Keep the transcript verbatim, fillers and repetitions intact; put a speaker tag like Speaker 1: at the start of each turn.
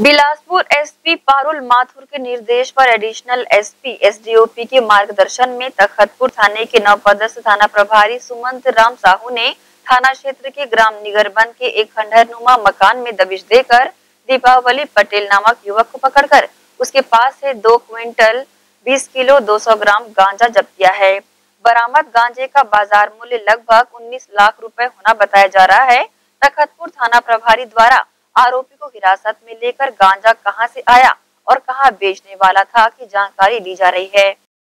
Speaker 1: Bilaspur SP Parul Mathur के निर्देश पर एडिशनल एसपी एसडीओपी के मार्गदर्शन में तखतपुर थाने के नवपदस्थ थाना प्रभारी सुमंत राम साहू ने थाना क्षेत्र के ग्राम निगरबन के एक खंडहरनुमा मकान में दबिश देकर दीपावली पटेल नामक युवक को पकड़कर उसके पास से दो क्विंटल बीस किलो दो सौ ग्राम गांजा जब्त किया है। बरामद गांजे का बाजार मूल्य लगभग उन्नीस लाख रुपए होना बताया जा रहा है। तखतपुर थाना प्रभारी द्वारा आरोपी को हिरासत में लेकर गांजा कहां से आया और कहां बेचने वाला था की जानकारी ली जा रही है।